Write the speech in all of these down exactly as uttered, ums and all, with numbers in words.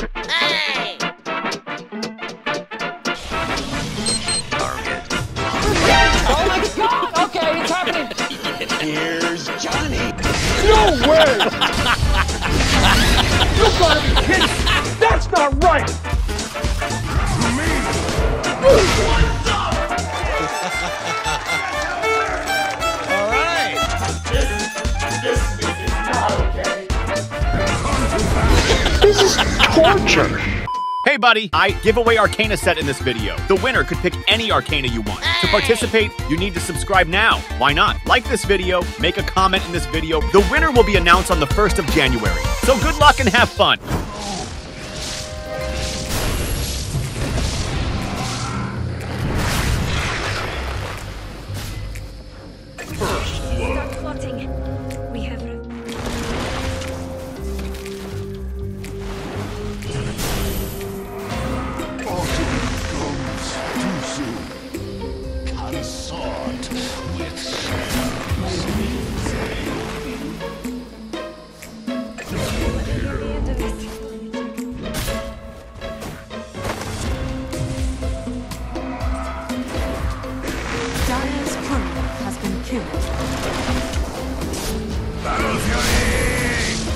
Hey! Target. Oh my god! Okay, it's happening! Here's Johnny. No way! You gotta be kidding! That's not right! To me. What's up? All right. This, this is not okay. This is torture. Hey buddy, I give away Arcana set in this video. The winner could pick any Arcana you want. To participate, you need to subscribe now. Why not? Like this video, make a comment in this video. The winner will be announced on the first of January. So good luck and have fun. Start plotting. We have re- Consort with Dire's courier has been killed. Battle Fury!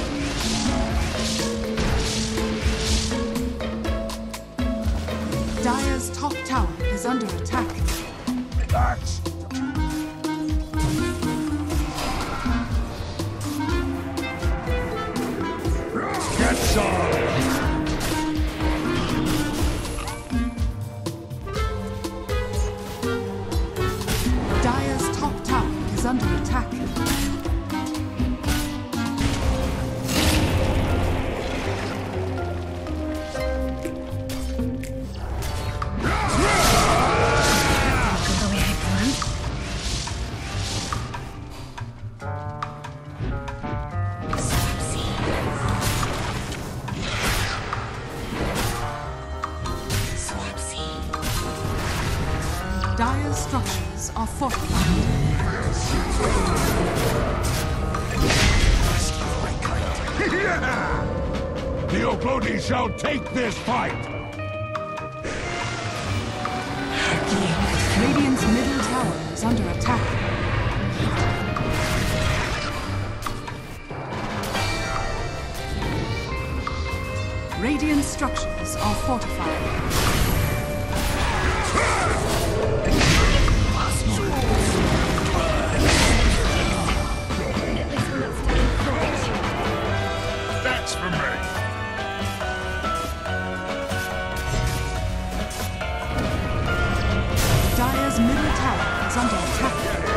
Dire's top tower is under attack. That's get some! Dire's top tower is under attack. Dire's structures are fortified. The Oglodi shall take this fight! Radiant's middle tower is under attack. Radiant structures are fortified. That's for me! Dire's middle tower is under attack.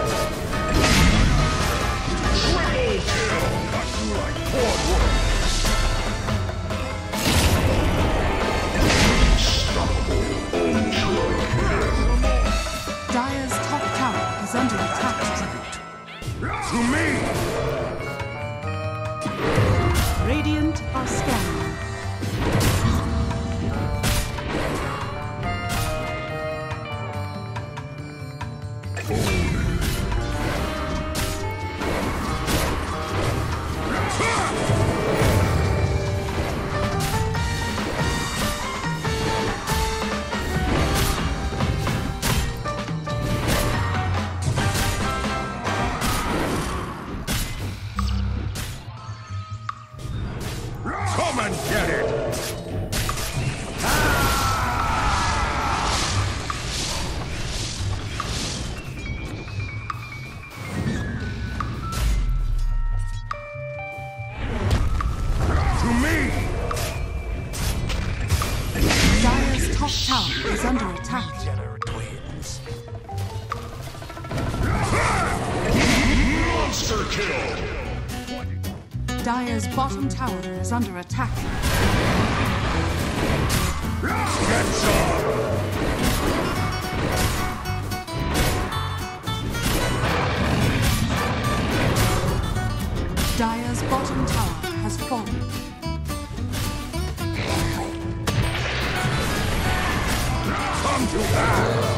Triple kill! Cut through like cordwood! Dire's top tower is under attack. To me! Radiant are scanning. Come and get it! To me! Dire's top tower is under attack. Monster kill! Dire's bottom tower is under attack. Get some! Dire's bottom tower has fallen. Come to that!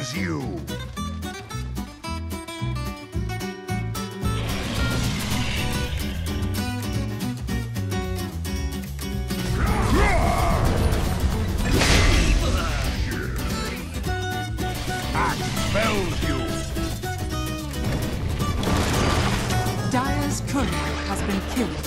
expels you. Expels you. Dire's courier has been killed.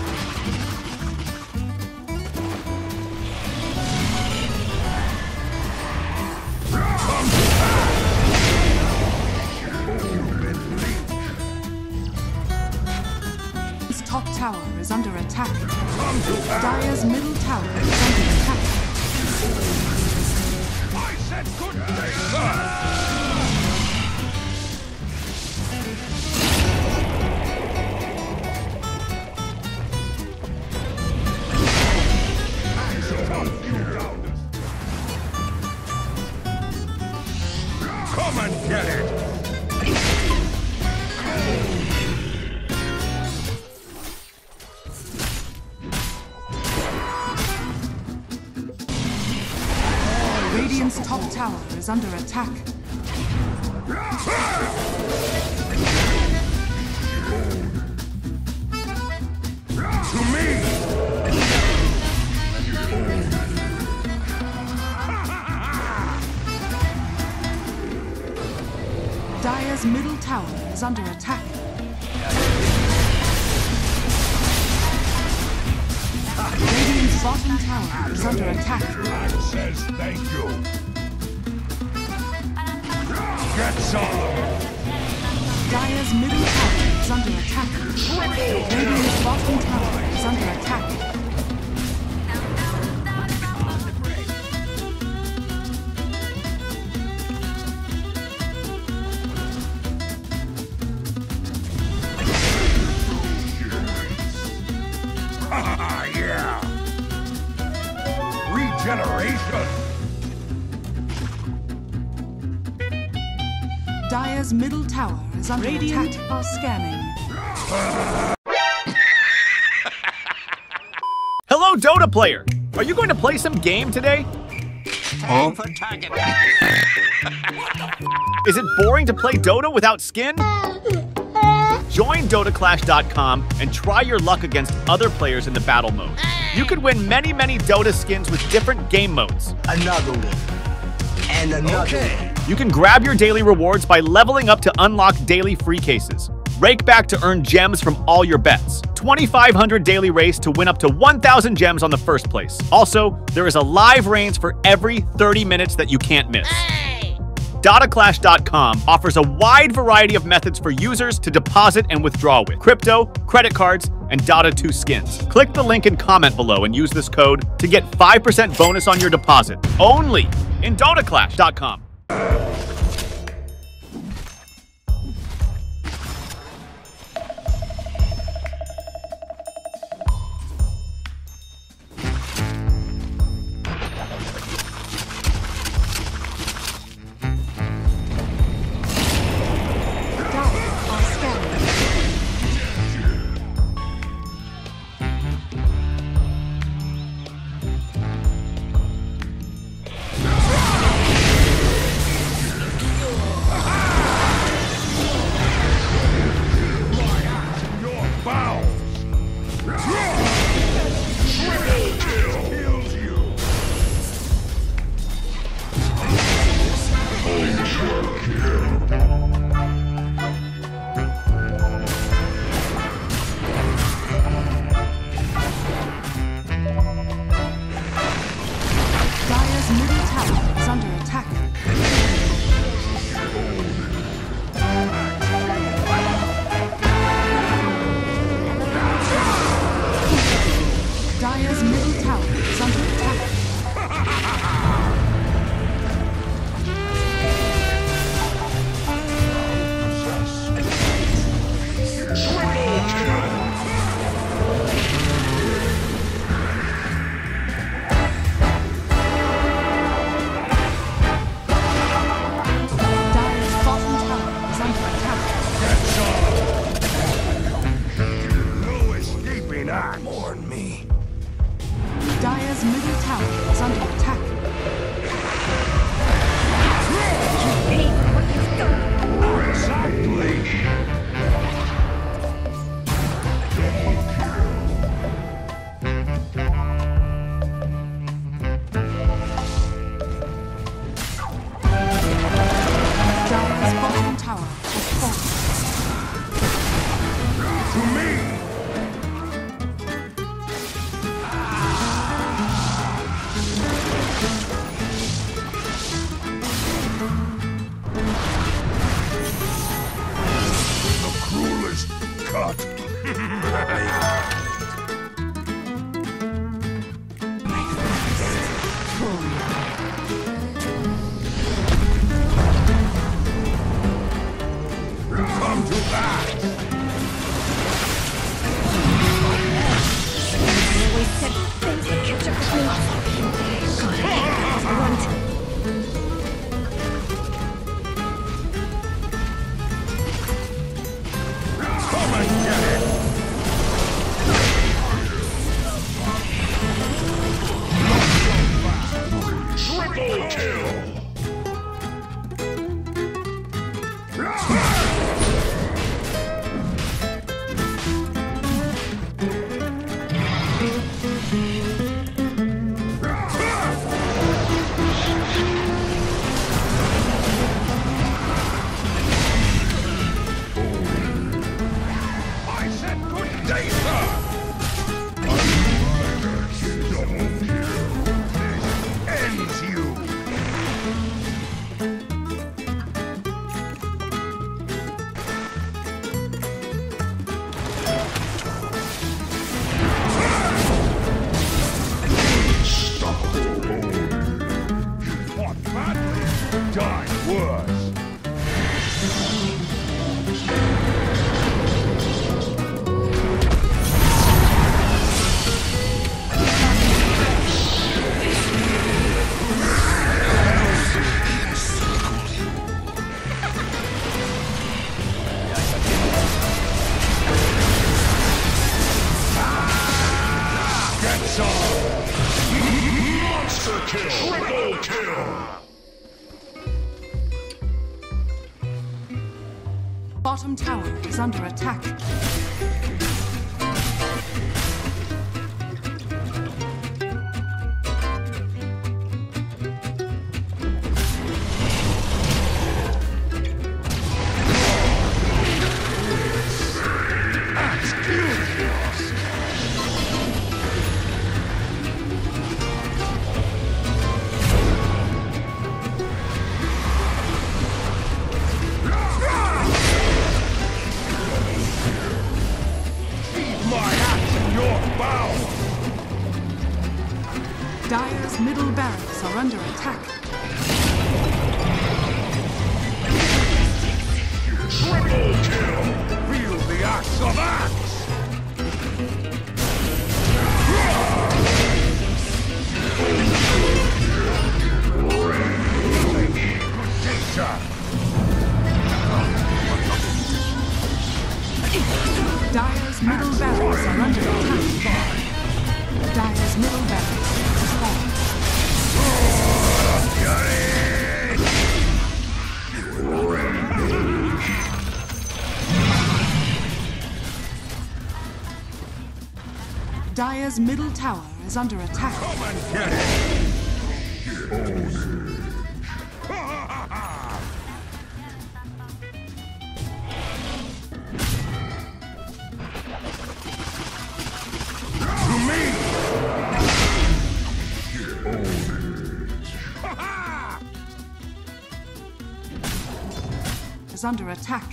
His top tower is under attack. Dire's middle tower is under attack. I said good day, sir. Come and get it! Radiant's top tower is under attack. To me! Dire's middle tower is under attack. Radiant's bottom tower is under attack. Man says thank you. Get some! Dire's middle tower is under attack. Radiant's bottom tower is under attack. Ah, yeah! Regeneration! Dire's middle tower is under Radiant attack. are scanning. Hello, Dota player! Are you going to play some game today? Huh? For target. Is it boring to play Dota without skin? Join Dota Clash dot com and try your luck against other players in the battle mode. You could win many, many Dota skins with different game modes. Another one. And another Okay. You can grab your daily rewards by leveling up to unlock daily free cases. Rake back to earn gems from all your bets. twenty-five hundred daily race to win up to one thousand gems on the first place. Also, there is a live range for every thirty minutes that you can't miss. Dota Clash dot com offers a wide variety of methods for users to deposit and withdraw with crypto, credit cards, and Dota two skins. Click the link and comment below and use this code to get five percent bonus on your deposit. Only in Dota Clash dot com. not. Come to that! always said things would catch up with me. God, that's blunt. Come and get it! Triple kill! Triple kill! Bottom tower is under attack. Dire's middle barracks are under attack. Triple kill! Wield the axe of axe! Dire's middle barracks are under attack. Dire's middle barracks has fallen. Dire's middle tower is under attack. Come and get it! To me! Is under attack.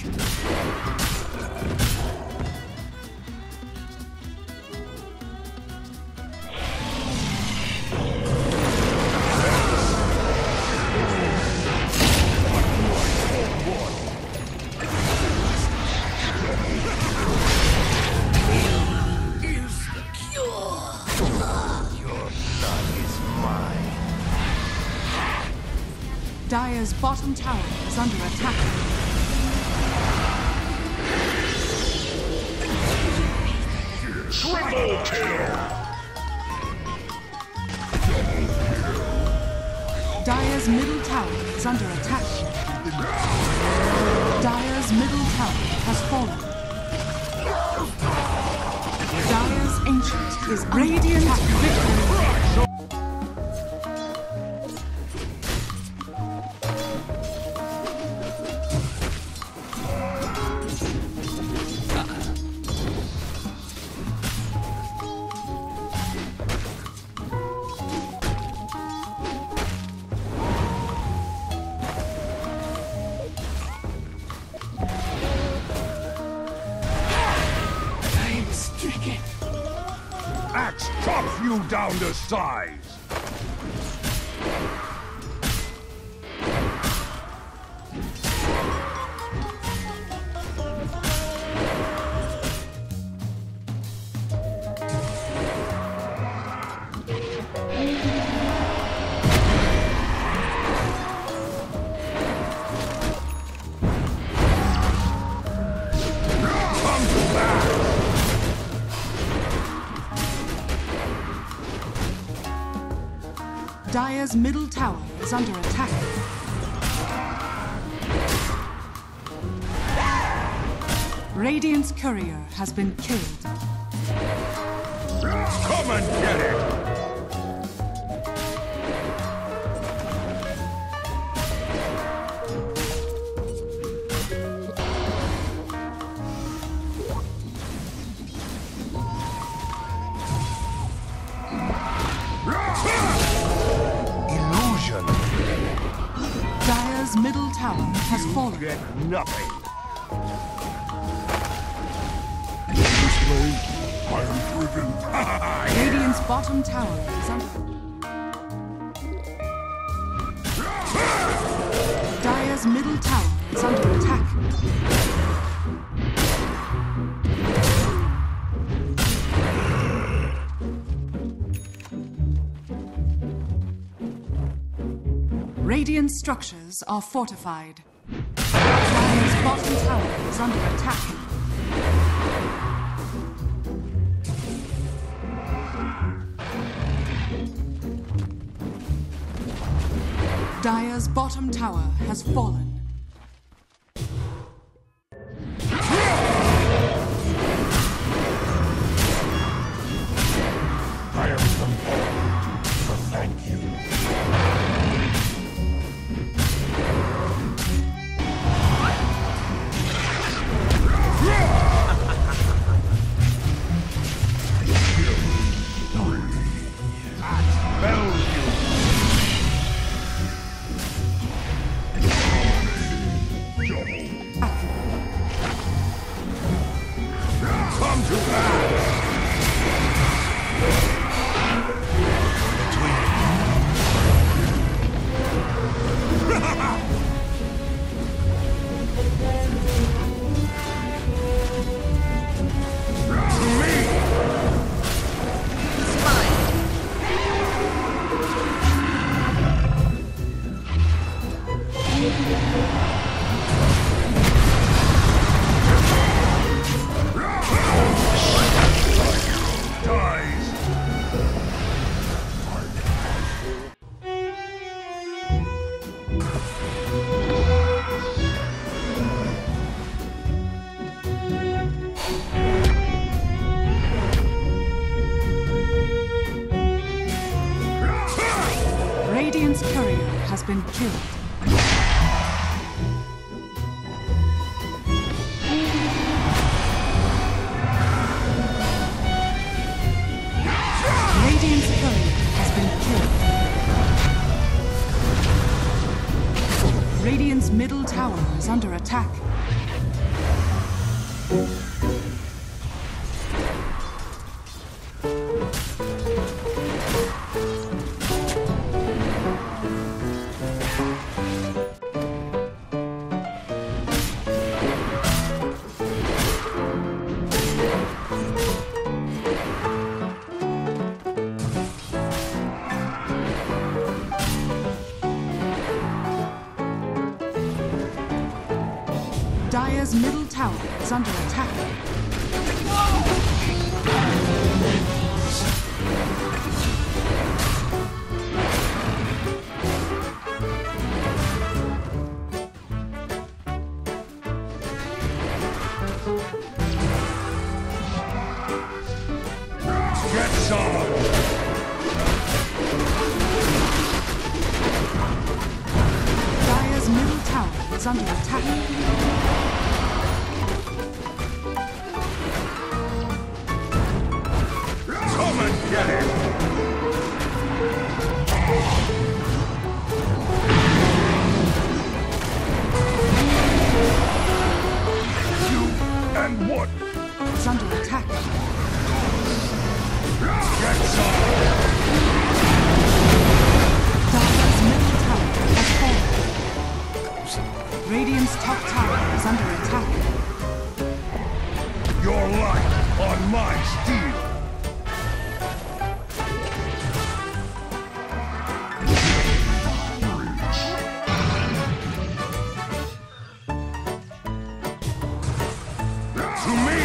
Dire's bottom tower is under attack. Triple kill! Dire's middle tower is under attack. Dire's middle tower has fallen. Dire's ancient is radiant victory. you down to size. Dire's middle tower is under attack. Radiant's courier has been killed. Come and get it! Dire's middle tower has fallen. Get nothing. I'm driven. Radiant's bottom tower is under. Dire's middle tower is under attack. Radiant structures are fortified. Dire's bottom tower is under attack. Dire's bottom tower has fallen. I am compelled to thank you. Radiant's courier has been killed. Radiant's courier has been killed. Radiant's middle tower is under attack. Dire's middle tower is under attack. Get some! Dire's middle tower is under attack. Come and get it! You and what? It's under attack. Get some! Dire's middle tower has fallen. Radiant's top tower is under attack. Your life on my steel! To me!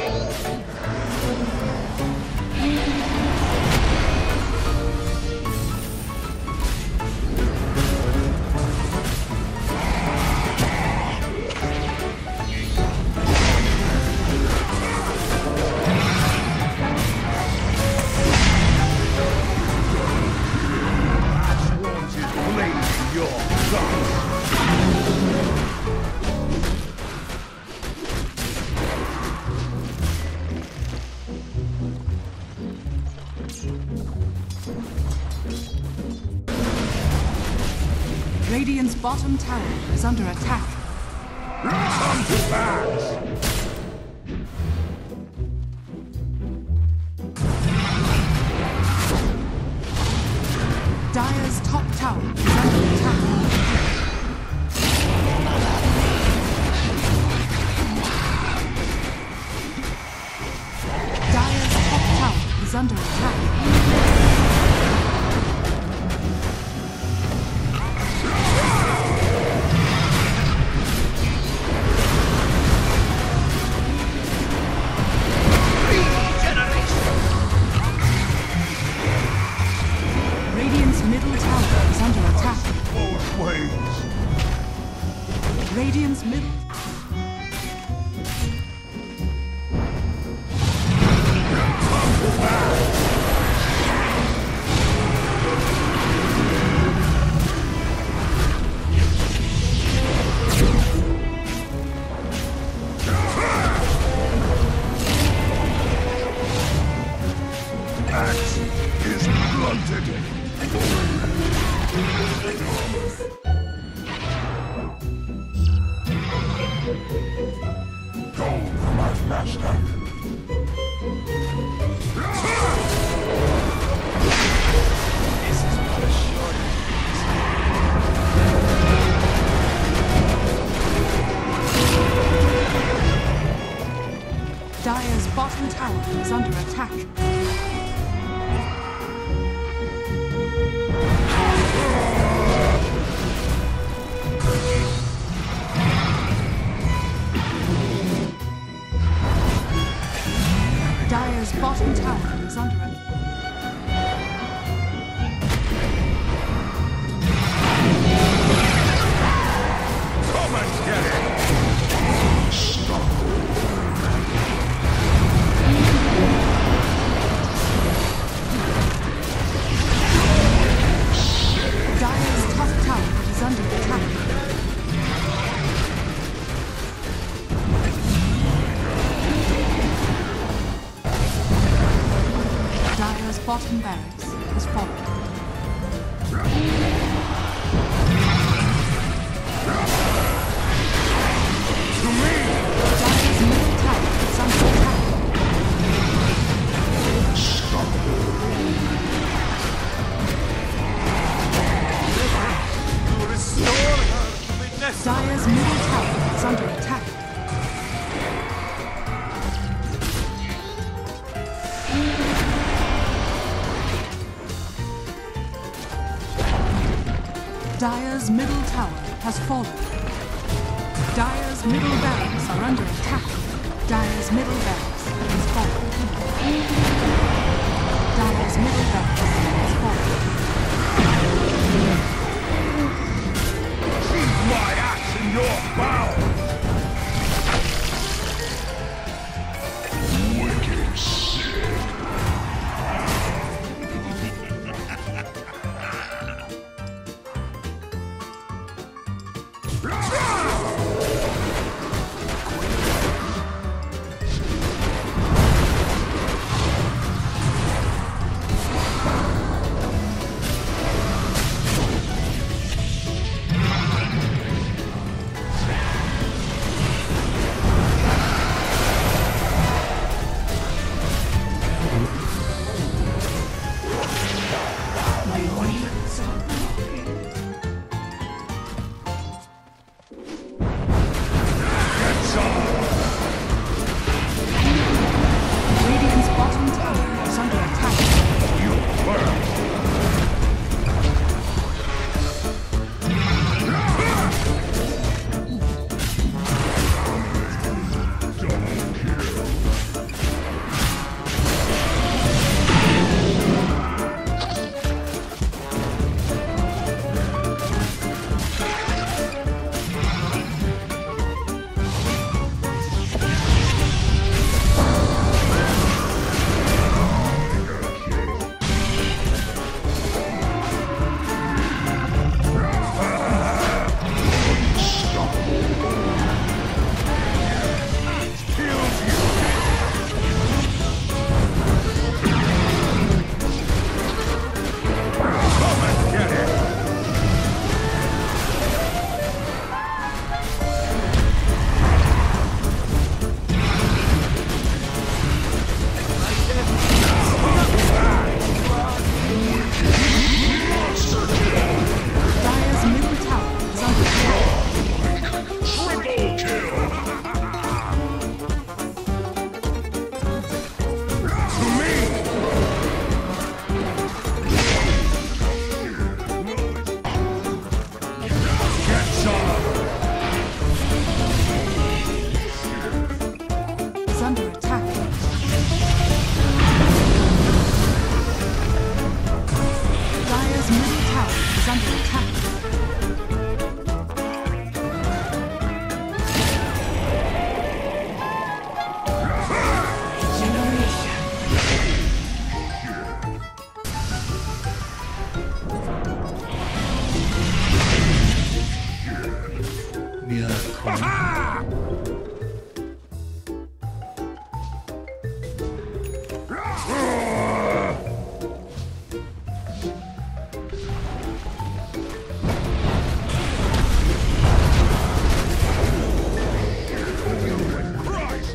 Radiant's bottom tower is under attack. Come to pass! Dire's top tower is under attack. Dire's top tower is under attack. Radiant's middle tower is under attack. Both ways! Radiant's middle... Axe is blunted! Go for my master! This is what a short. Dire's bottom tower is under attack. Dire's bottom tower is under attack. Come and get it! Dire's top tower is under attack. Dire's bottom barracks is fallen. To me! Dire's middle tower is under attack. Dire's middle tower is under attack. Dire's middle tower has fallen. Dire's middle barracks are under attack. Dire's middle barracks has fallen. Dire's middle barracks has fallen. Keep my axe in your bow! Wicked sick!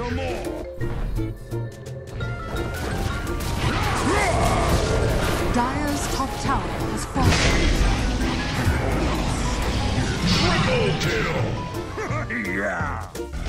for more. Dire's top tower has fallen. Triple kill. Yeah.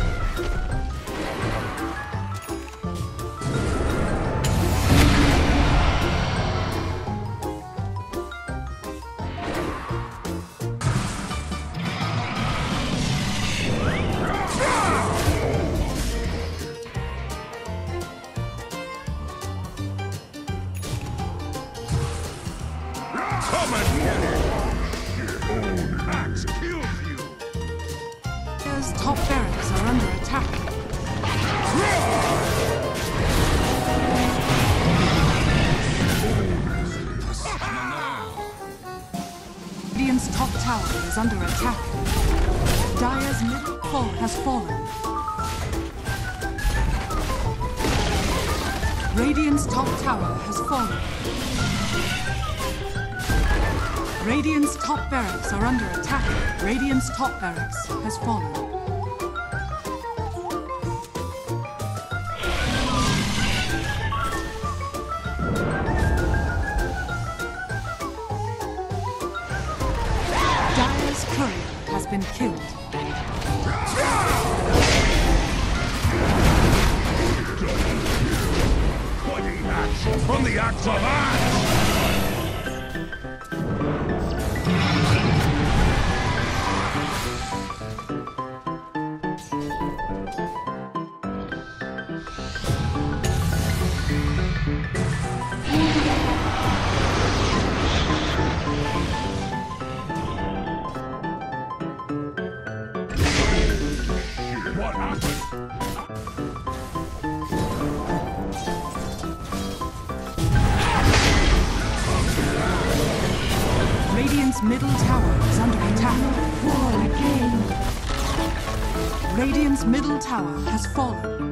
Come and get it! Your own axe kills you! Dire's top barracks are under attack. Radiant's top tower is under attack. Dire's middle foe has fallen. Radiant's top tower has fallen. Radiant's top barracks are under attack. Radiant's top barracks has fallen. Dire's courier has been killed. Pointing axe from the axe of axe! What happened? Radiant's middle tower is under attack. War again. Radiant's middle tower has fallen.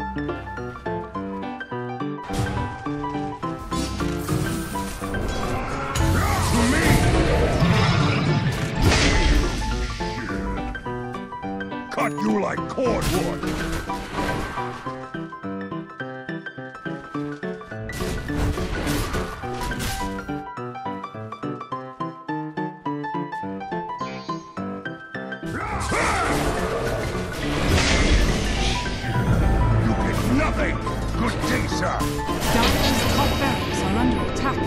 Cut you like cordwood! You get nothing! Good day, sir! Dire's top barracks are under attack.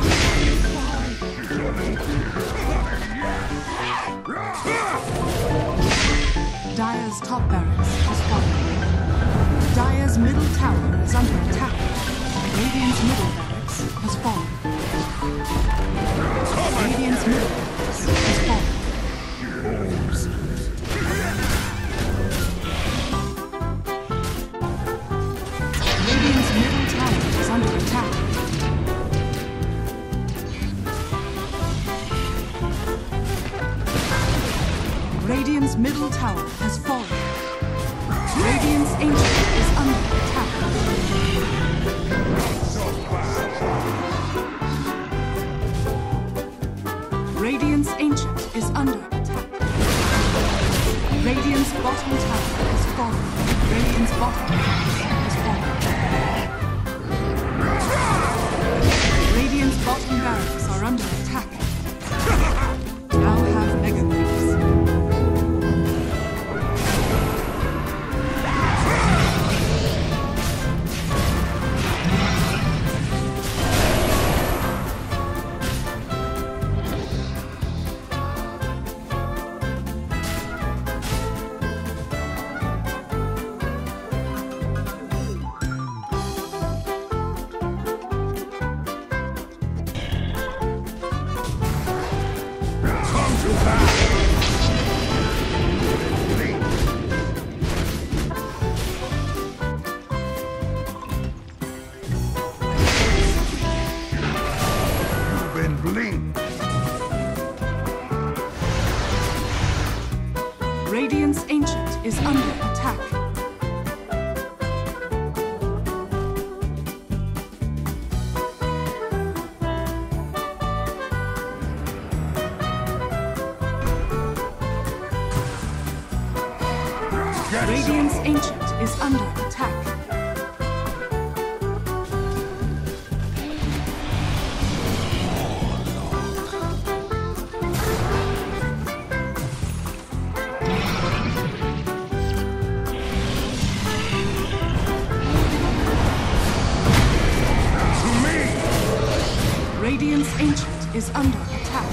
Dire's top barracks has fallen. Dire's middle tower is under attack. Radiant's middle barracks has fallen. Radiant's middle barracks has fallen. Radiant's middle tower is under attack. Radiant's middle tower has fallen. Radiant's ancient is under attack. Radiant's ancient is under attack. Radiant's bottom tower has fallen. Radiant's bottom tower has fallen. Radiant's bottom barracks are under attack. Now have mega creeps. Radiant's ancient is under attack. Radiant's ancient is under attack. Radiant's Ancient is under attack.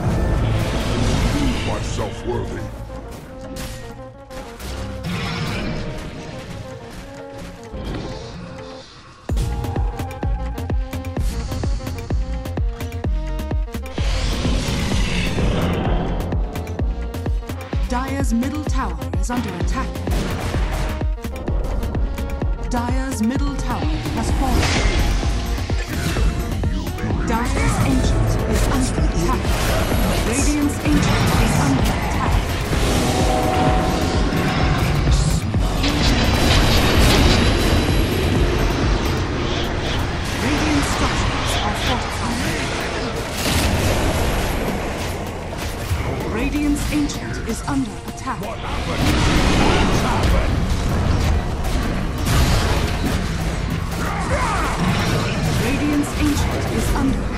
Prove myself worthy. Dire's middle tower is under attack. Dire's middle tower has fallen. Dire's Ancient is under attack. Radiant's Ancient is under attack. Radiant structures are fortified. Radiant's Ancient is under attack. What happened? What's happened? Radiant's Ancient is under